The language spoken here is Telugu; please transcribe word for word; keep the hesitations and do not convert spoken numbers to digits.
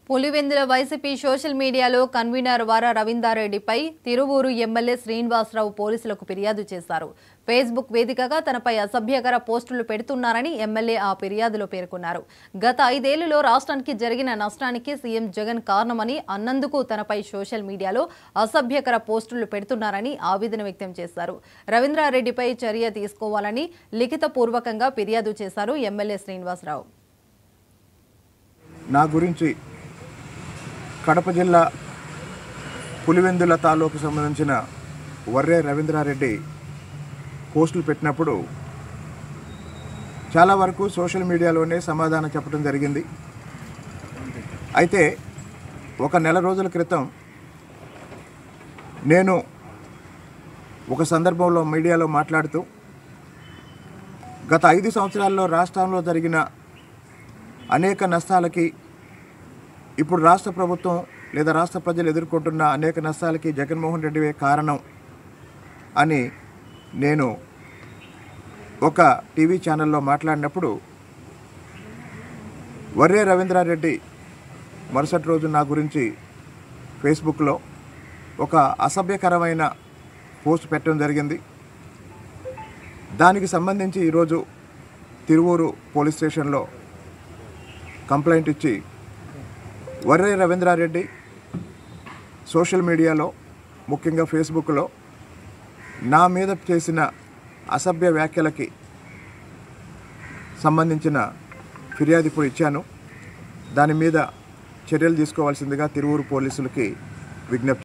పులివెందుల వైసీపీ సోషల్ మీడియాలో కన్వీనర్ వార రవీందర్రెడ్డిపై తిరువూరు ఎమ్మెల్యే శ్రీనివాసరావు పోలీసులకు ఫిర్యాదు చేశారు. ఫేస్బుక్ వేదికగా తనపై అసభ్యకర పోస్టులు పెడుతున్నారని ఎమ్మెల్యే ఆ ఫిర్యాదులో పేర్కొన్నారు. గత ఐదేళ్లలో రాష్ట్రానికి జరిగిన నష్టానికి సీఎం జగన్ కారణమని అన్నందుకు తనపై సోషల్ మీడియాలో అసభ్యకర పోస్టులు పెడుతున్నారని ఆవేదన వ్యక్తం చేశారు. రవీందర్రెడ్డిపై చర్య తీసుకోవాలని లిఖితపూర్వకంగా ఫిర్యాదు చేశారు ఎమ్మెల్యే శ్రీనివాసరావు. నా గురించి కడప జిల్లా పులివెందుల తాలూకు సంబంధించిన వర్రే రవీందర్రెడ్డి పోస్టులు పెట్టినప్పుడు చాలా వరకు సోషల్ మీడియాలోనే సమాధానం చెప్పడం జరిగింది. అయితే ఒక నెల రోజుల క్రితం నేను ఒక సందర్భంలో మీడియాలో మాట్లాడుతూ గత ఐదు సంవత్సరాల్లో రాష్ట్రంలో జరిగిన అనేక నష్టాలకి, ఇప్పుడు రాష్ట్ర ప్రభుత్వం లేదా రాష్ట్ర ప్రజలు ఎదుర్కొంటున్న అనేక నష్టాలకి జగన్మోహన్ రెడ్డివే కారణం అని నేను ఒక టీవీ ఛానల్లో మాట్లాడినప్పుడు వర్రే రవీందర్రెడ్డి మరుసటి రోజు నా గురించి ఫేస్బుక్లో ఒక అసభ్యకరమైన పోస్ట్ పెట్టడం జరిగింది. దానికి సంబంధించి ఈరోజు తిరువూరు పోలీస్ స్టేషన్లో కంప్లైంట్ ఇచ్చి వర్రే రవీందర్రెడ్డి సోషల్ మీడియాలో ముఖ్యంగా ఫేస్బుక్లో నా మీద చేసిన అసభ్య వ్యాఖ్యలకి సంబంధించిన ఫిర్యాదు ఇప్పుడు ఇచ్చాను. దాని మీద చర్యలు తీసుకోవాల్సిందిగా తిరువూరు పోలీసులకి విజ్ఞప్తి